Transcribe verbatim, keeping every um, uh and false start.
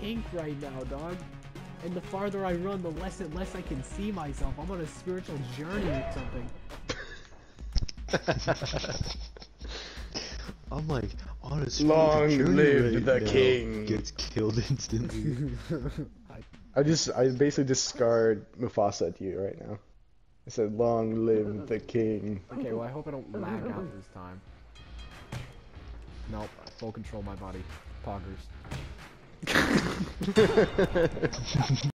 pink right now, dog. And the farther I run, the less and less I can see myself. I'm on a spiritual journey or something. I'm like, on a spiritual Long journey live right the now. king. Gets killed instantly. I just, I basically discard Mufasa at you right now. I said, long live the king. Okay, well I hope I don't lag out this time. Nope, full control my body. Poggers.